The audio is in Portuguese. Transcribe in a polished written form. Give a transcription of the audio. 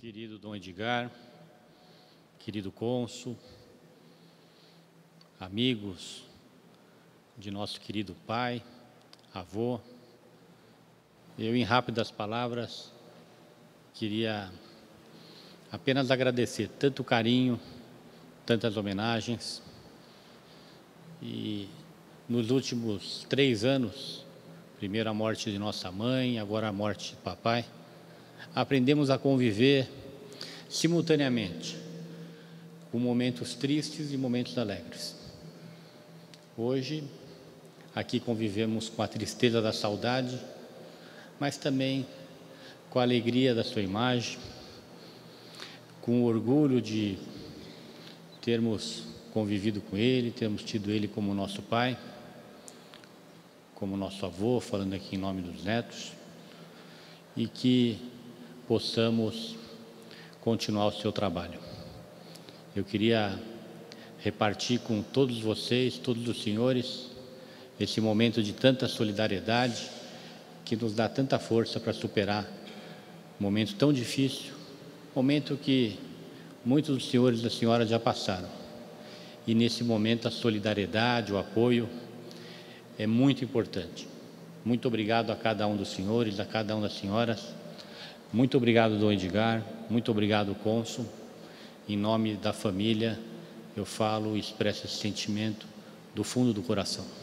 Querido Dom Edgar, querido cônsul, amigos de nosso querido pai, avô, eu, em rápidas palavras, queria apenas agradecer tanto carinho, tantas homenagens. E nos últimos 3 anos, primeiro a morte de nossa mãe, agora a morte de papai, aprendemos a conviver simultaneamente com momentos tristes e momentos alegres. Hoje, aqui convivemos com a tristeza da saudade, mas também com a alegria da sua imagem, com o orgulho de termos convivido com ele, termos tido ele como nosso pai, como nosso avô, falando aqui em nome dos netos, e que possamos continuar o seu trabalho. Eu queria repartir com todos vocês, todos os senhores, esse momento de tanta solidariedade que nos dá tanta força para superar um momento tão difícil, momento que muitos dos senhores e das senhoras já passaram. E nesse momento a solidariedade, o apoio é muito importante. Muito obrigado a cada um dos senhores, a cada uma das senhoras. Muito obrigado, Dom Edgar. Muito obrigado, cônsul. Em nome da família, eu falo e expresso esse sentimento do fundo do coração.